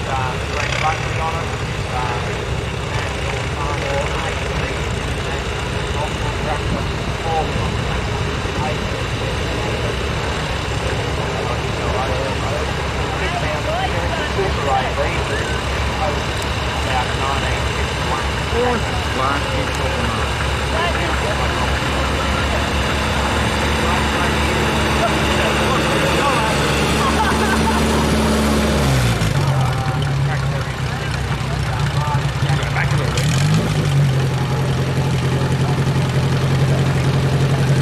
green buttons on it. National Farmor 18 International Offshore Tractor, 4 Super AV, about 1951.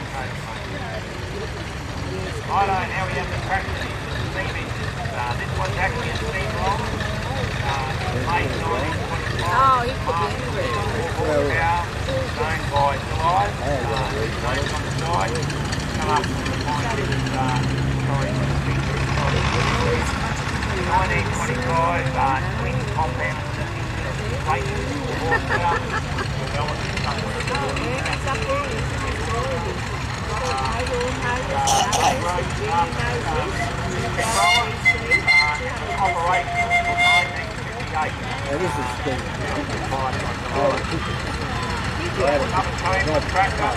Righto, now we have the tractor steam engine. This one's actually a steam roll. Late 1925. Oh, you could be angry. Horsepower, owned by July. Notes on the side. Come up with the point of this, sorry, 1925 twin compound plate horsepower. Developed somewhere. Operation from 1958. This is good. Another train tractor.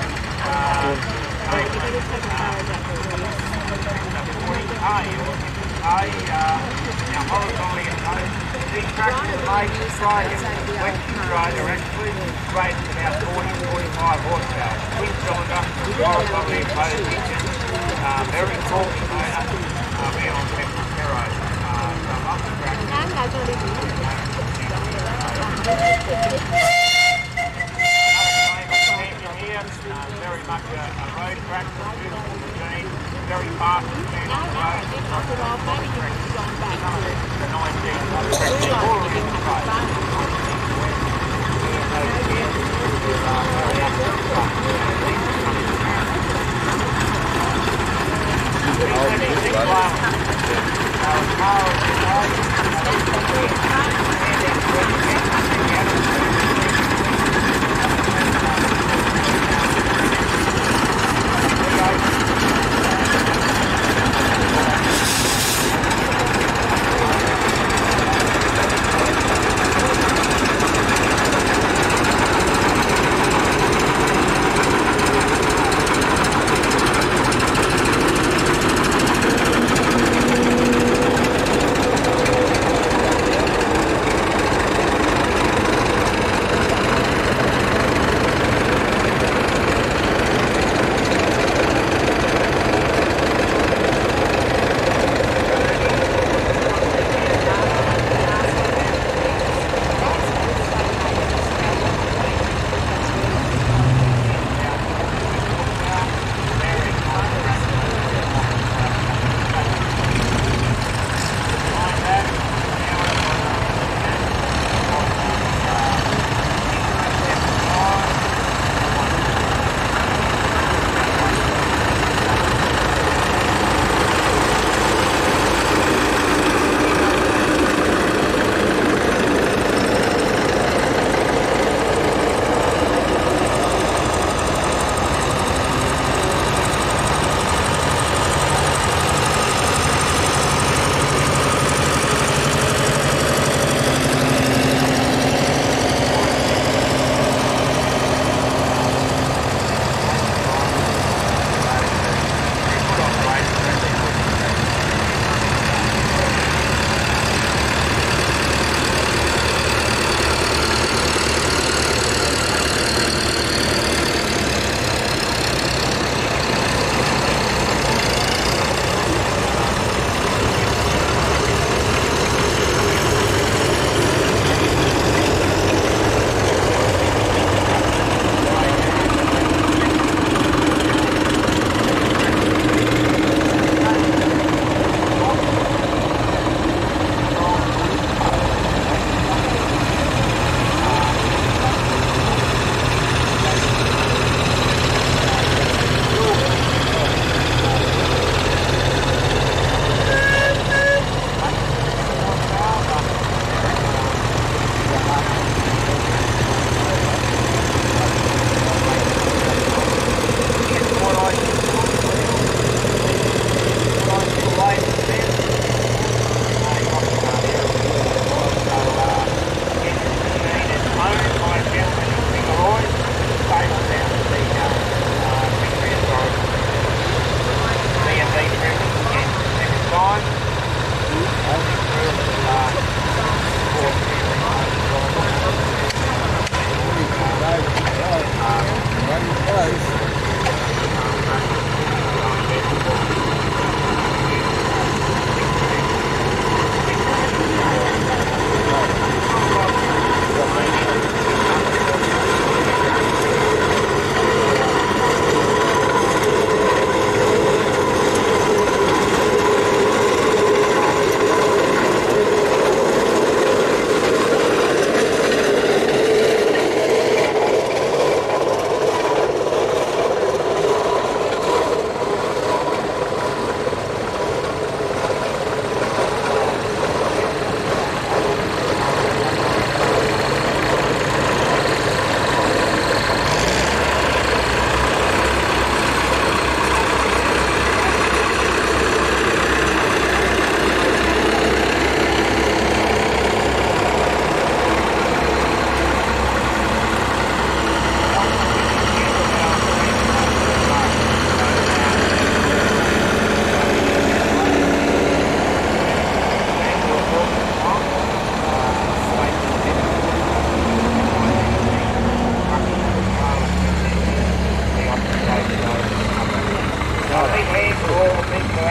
Now horizontally at home. These tractors are made in Australia, Western Australia actually, rated about 40 to 45 horsepower. Twin cylinder, horizontally loaded engine, very talky motor, ran on Pepper Ferro. Some other very much a road tractor, beautiful machine, very fast and stand on the road.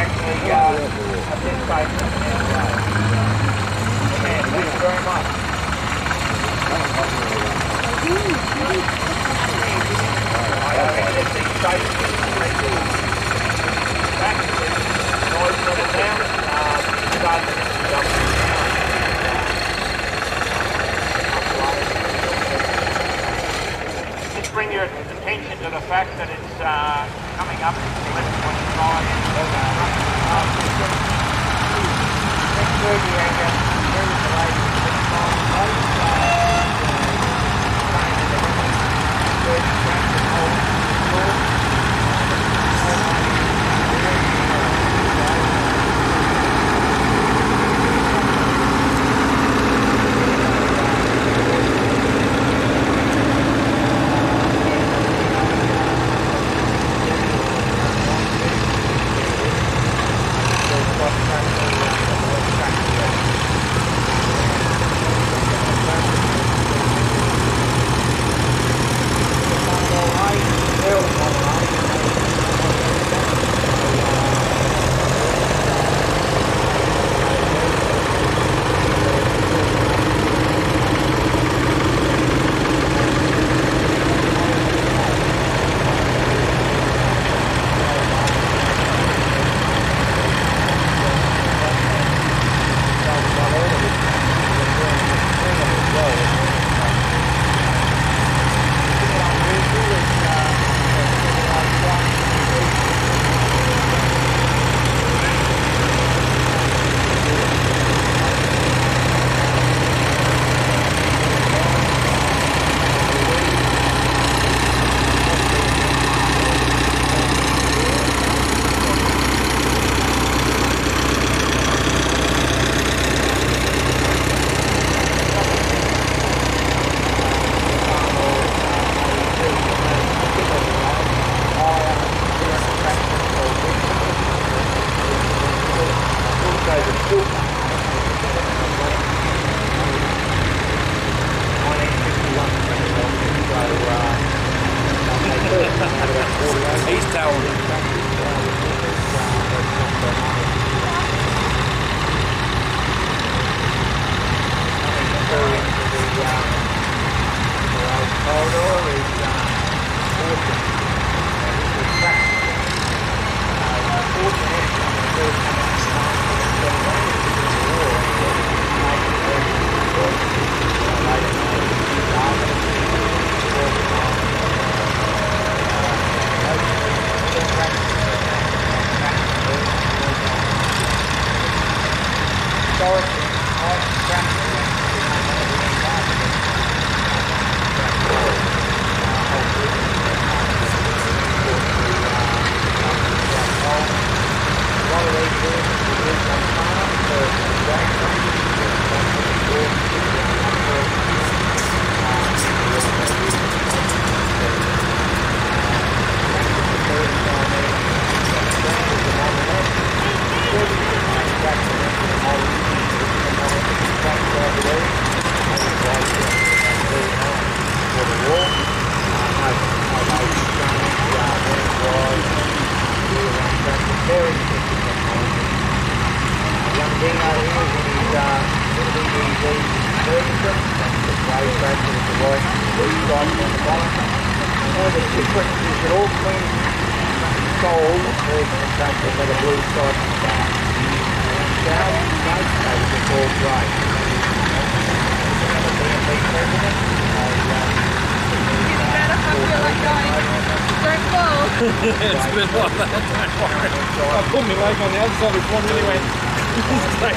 actually participate in the road. And thank you very much. I don't think it's the safety back to the noise level down. Starting to jump down. Just bring your attention to the fact that it's coming up to 11:25. Next Thursday, very delayed He's telling me. It's been like that, don't worry. I put my leg on the other side, one really went straight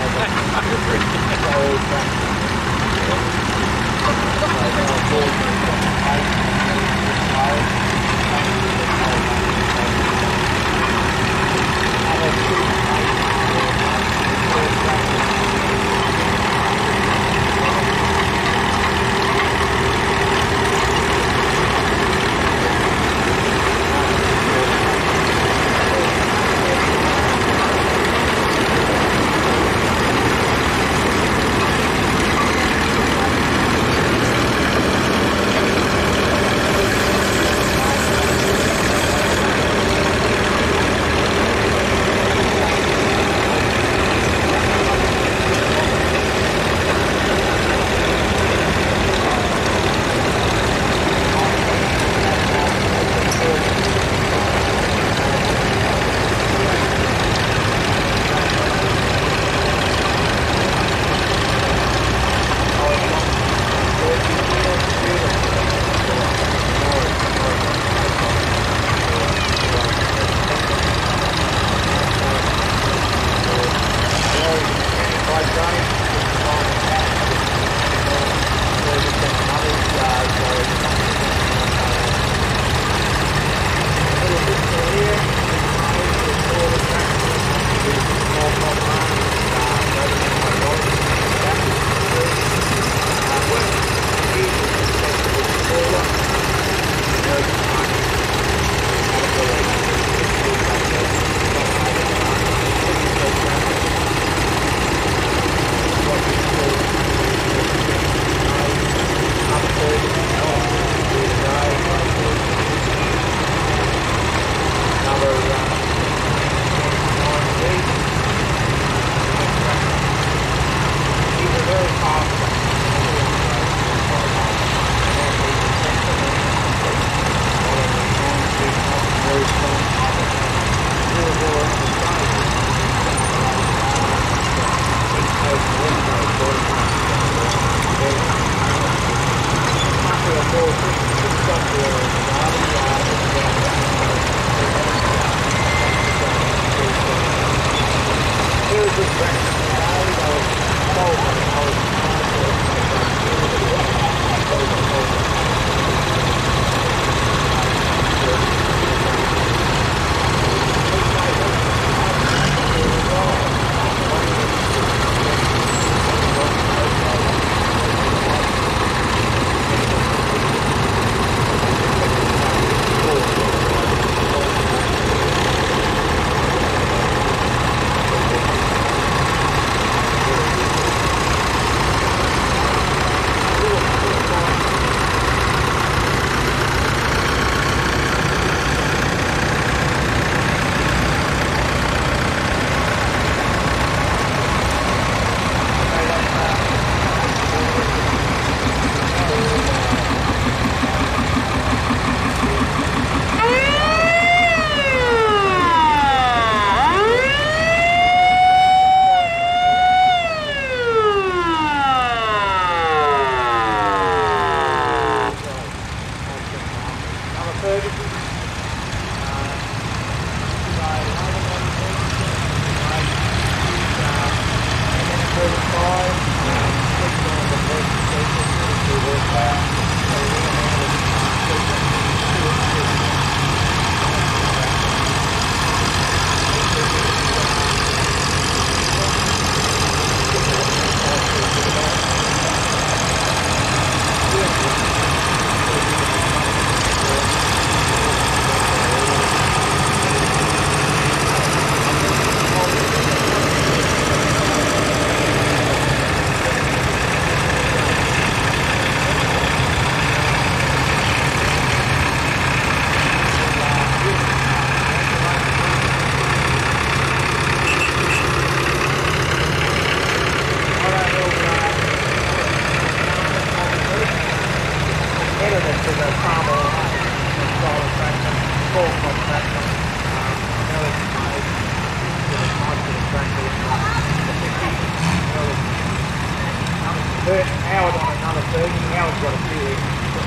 Howard on another 30. Howard's got a few here.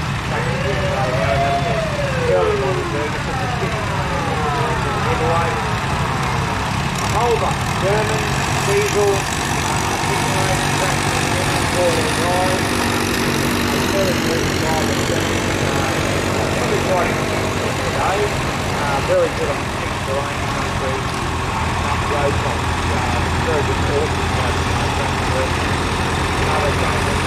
Holber, German, diesel, very good on fixed terrain country, road costs, very good courses, another game of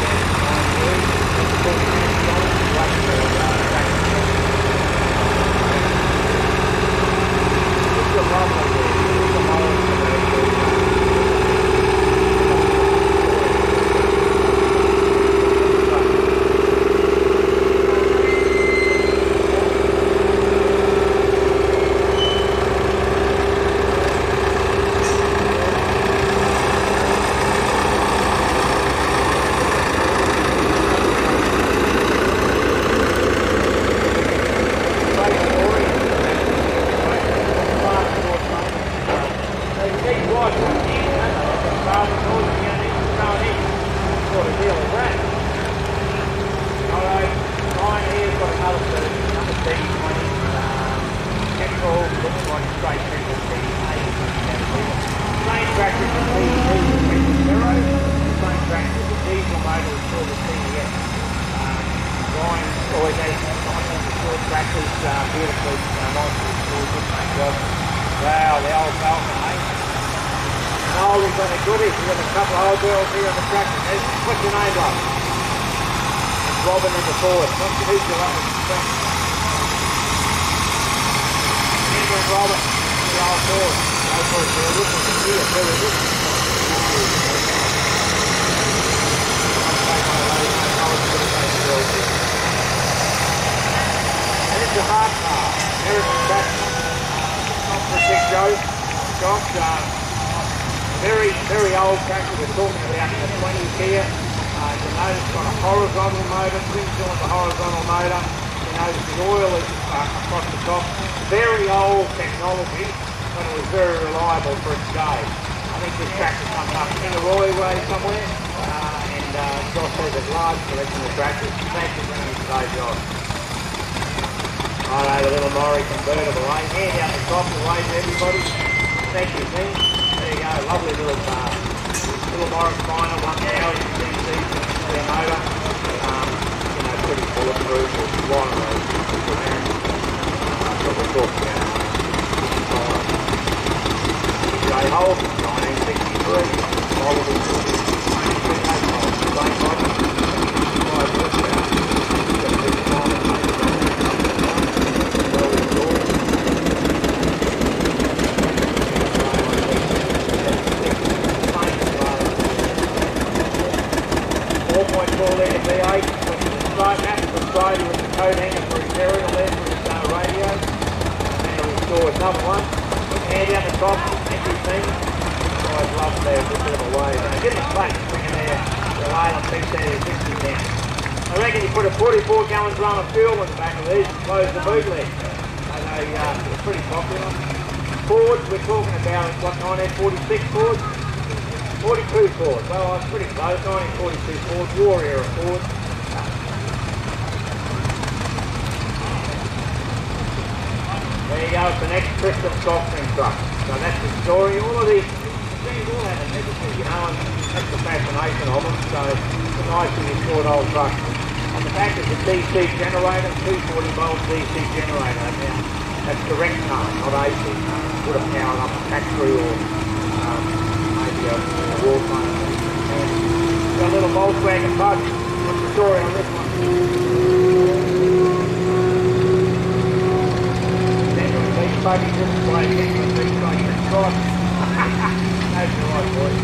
Wow, the old Falcon, eh? No, we've got a goodie. We've got a couple of old girls here on the tractor. What's your name, love? Robin number 4. Who's your love? Andrew and Robin, the old boys. Old boys, they're looking to here. Very good. And it's a hard car. American Batman. Josh, very old tractor. We're talking about the 20s here. You notice it's got a horizontal motor, twin cylinder horizontal motor. You notice the oil is across the top. Very old technology, but it was very reliable for its day. I think this tractor comes up in a Roy way somewhere, and Josh has a large collection of tractors. Thanks for bringing today, Josh. Righto, the little Maury convertible, eh? Hand out the top and wave to everybody. Thank you, team. you go, lovely little Morris Minor 1000 cc their motor. Pretty bulletproof or one of those brands. That's what we're talking about. J. Holt, 1963, model of 22 holes, same model, 5 horsepower. Friday with the coat hanger for his aerial there for his radio. And we restored another one. Put the hand down the top, everything. Guys love there, a bit of a way. Get the plate, bring it there. The Leyland P60 down. I reckon you put a 44 gallon drum of fuel in the back of these and close the boot lid. And they're pretty popular. Fords, we're talking about, what, 1946 Ford? 42 Ford. Well, I was pretty close. 1942 Ford, war era Ford. There you go, it's an ex-Christmas soft drink truck. So that's the story. All of these things all have a negative, and that's the fascination of them. So it's a nicely restored old truck. On the back is a DC generator, 240 volt DC generator. Now, that's direct current, not AC current. Would have powered up a factory or maybe a wall plant. Got a little Volkswagen bug. What's the story on this one? Buggy just by getting the big buggy across. That's the right boy.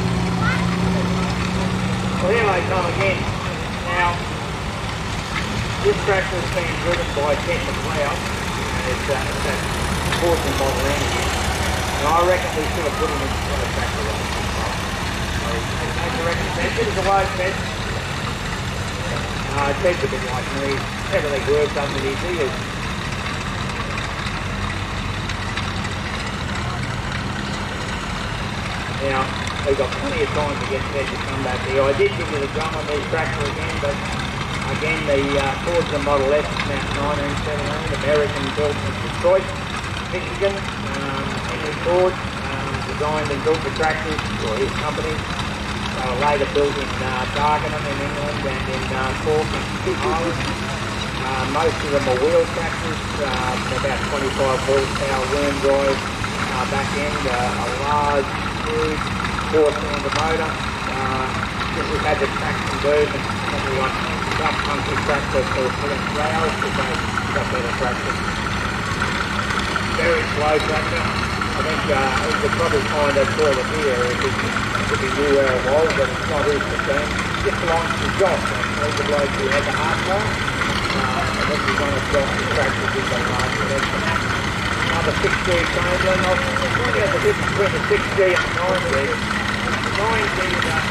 Well, here they come again. Now, this tractor is being driven by Ted McLeod, and it's that Fortune model engine. And I reckon we should have put him in the tractor right now. It is a low Ted. Ted's a bit like me. Everything works under his ears. Now, we've got plenty of time to get Ted to come back here. I did give you the drum on this tractor again, but again, the Ford's a Model S, now 1917, American built in Detroit, Michigan. Henry Ford designed and built the tractors for his company. They were later built in Dagenham in England and in Cork in Ireland. Most of them are wheel tractors, about 25 horsepower, worm drive, back end, a large 4-cylinder motor. We've had the traction version, something like South Country tractor for pulling rails because they've got better traction. Very slow tractor. I think we could probably find a toilet here if we knew where it was, but it's not easy to see. This belongs to Josh, actually, the bloke who had the heart car. I think he's on a Josh tractor with the large connection. Another 6G Chamberlain. I'll point out the difference between the 6G and the 9G. The 9G is a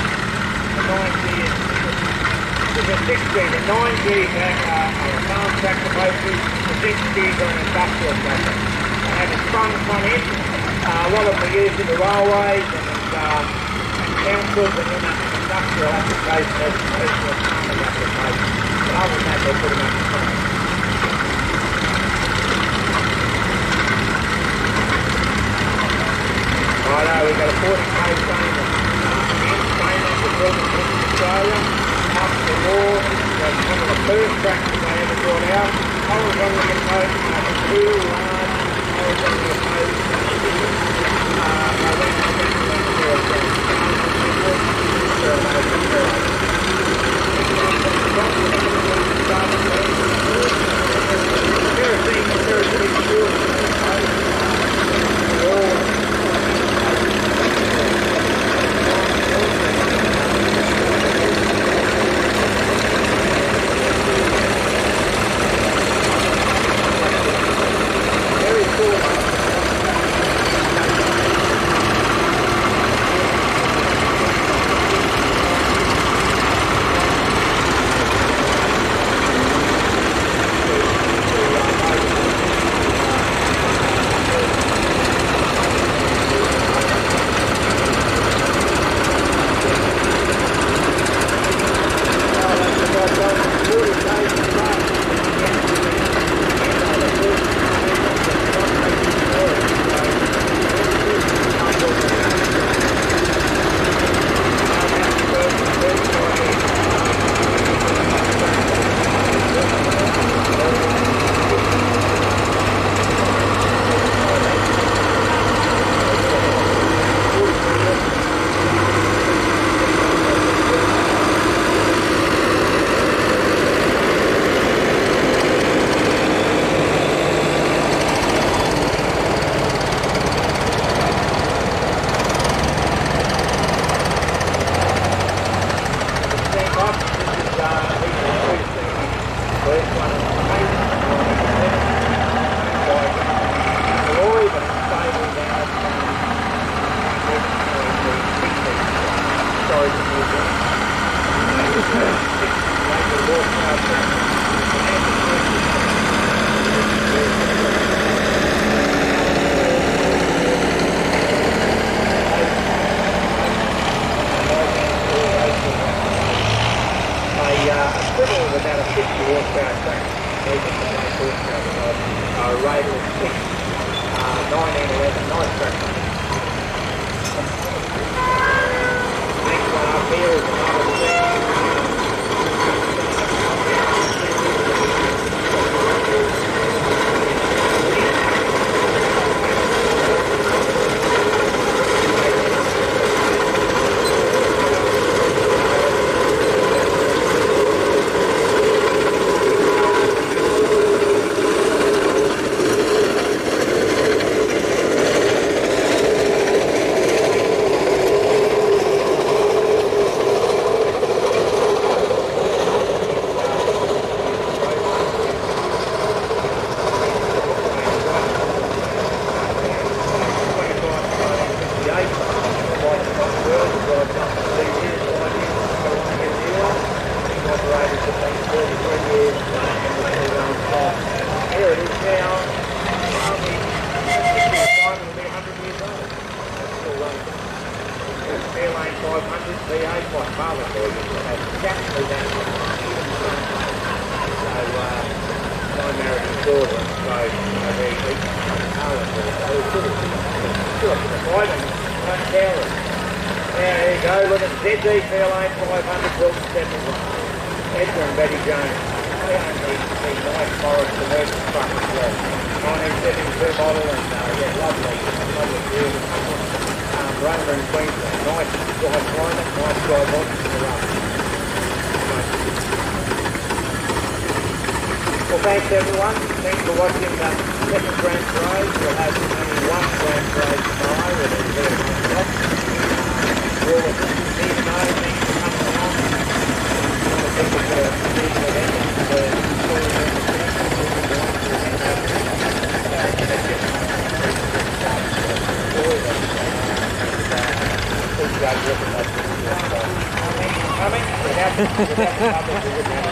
6G. The 9G is a farm tractor mostly. The 6Gs are an industrial tractor. They have a strong front end. A lot of them are used in the railways and councils and in an industrial application as opposed to a farming application. But other than that, they're pretty much the same. Righto, we've got a 40k trainer. Again, trainers are built in Australia. After the war, it was one of the first tractors they ever brought out. Horizontally opposed, two large horizontally opposed tractors. I went to very cool. Next one up here is another thing. Here it is now. It'll be 100 years old. It's still running. Fairlane 500 V8, my father boy used to have exactly that. So, my married his daughter, so very big car and so it's good. Still up to the fight and one tower. There you go, look at ZD Fairlane 500 built in 71. Edgar and Betty Jones. They own the nice Forest commercial truck as well. 1972 model and lovely view. Runner in Queensland. Nice dry climate, nice dry bottom to the run. Well, thanks everyone. Thanks for watching the second Grand Parade. We'll have only one Grand Parade tomorrow with a bit of o'clock. All of them. Thanks for coming along. People for leading events, coming without